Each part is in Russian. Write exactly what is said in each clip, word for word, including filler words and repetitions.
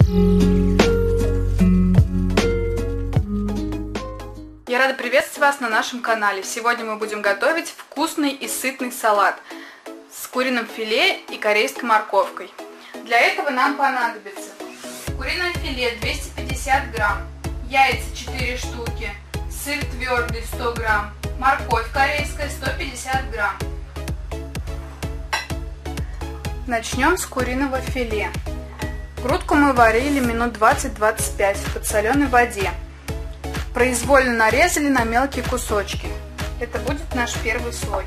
Я рада приветствовать вас на нашем канале. Сегодня мы будем готовить вкусный и сытный салат с куриным филе и корейской морковкой. Для этого нам понадобится куриное филе двести пятьдесят грамм, яйца четыре штуки, сыр твердый сто грамм, морковь корейская сто пятьдесят грамм. Начнем с куриного филе. Грудку мы варили минут двадцать-двадцать пять в подсоленой воде. Произвольно нарезали на мелкие кусочки. Это будет наш первый слой.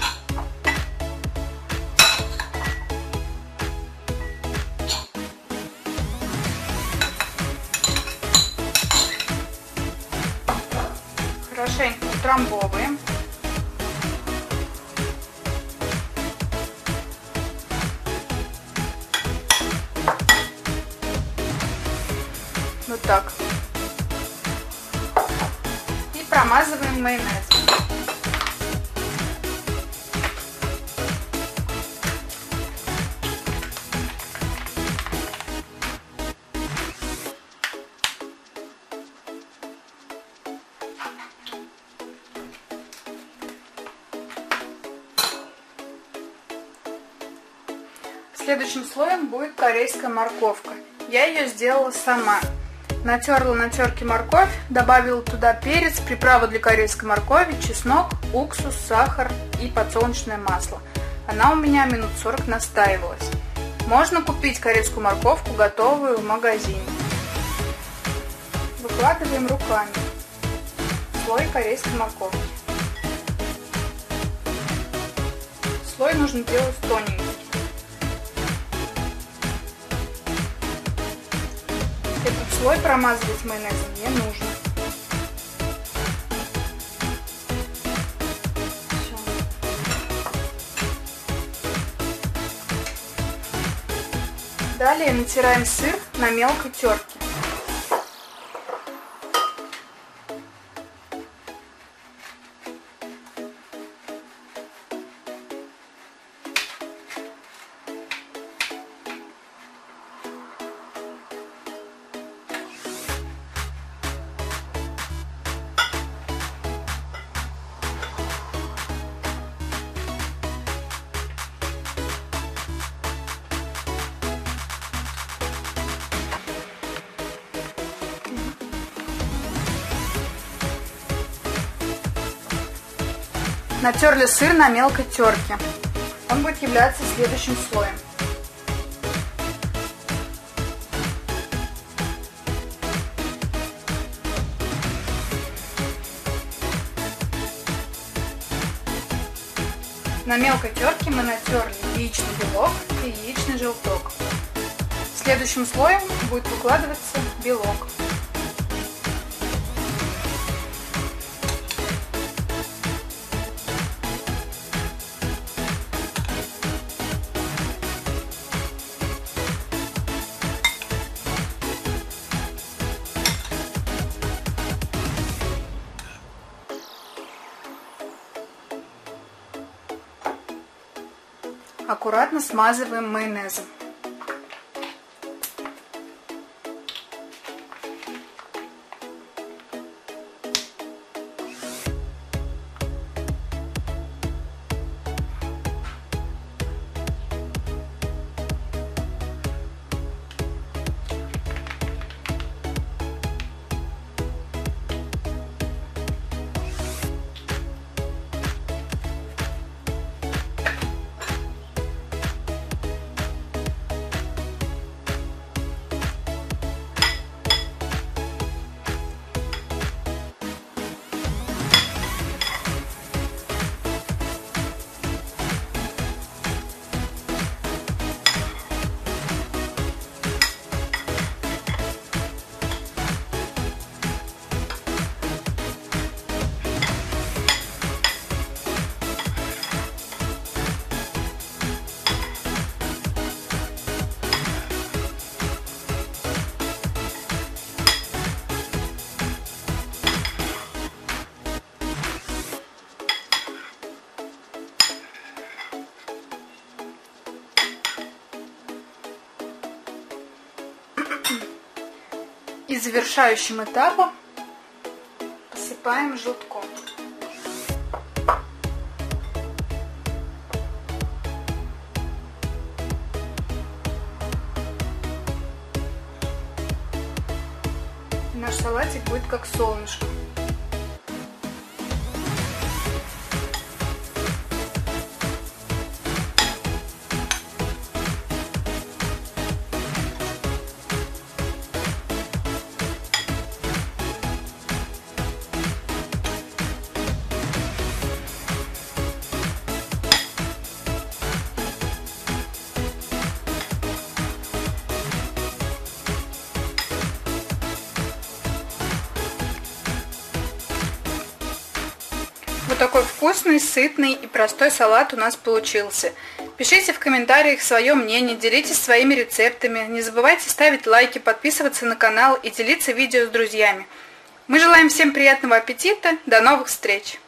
Хорошенько утрамбовываем. Вот так. И промазываем майонезом. Следующим слоем будет корейская морковка. Я ее сделала сама. Натерла на терке морковь, добавила туда перец, приправу для корейской моркови, чеснок, уксус, сахар и подсолнечное масло. Она у меня минут сорок настаивалась. Можно купить корейскую морковку готовую в магазине. Выкладываем руками слой корейской морковки. Слой нужно делать тоненький. Этот слой промазывать майонезом не нужно. Все. Далее натираем сыр на мелкой терке. Натерли сыр на мелкой терке. Он будет являться следующим слоем. На мелкой терке мы натерли яичный белок и яичный желток. Следующим слоем будет выкладываться белок. Аккуратно смазываем майонезом. И завершающим этапом посыпаем желтком. Наш салатик будет как солнышко. Вот такой вкусный, сытный и простой салат у нас получился. Пишите в комментариях свое мнение, делитесь своими рецептами. Не забывайте ставить лайки, подписываться на канал и делиться видео с друзьями. Мы желаем всем приятного аппетита. До новых встреч!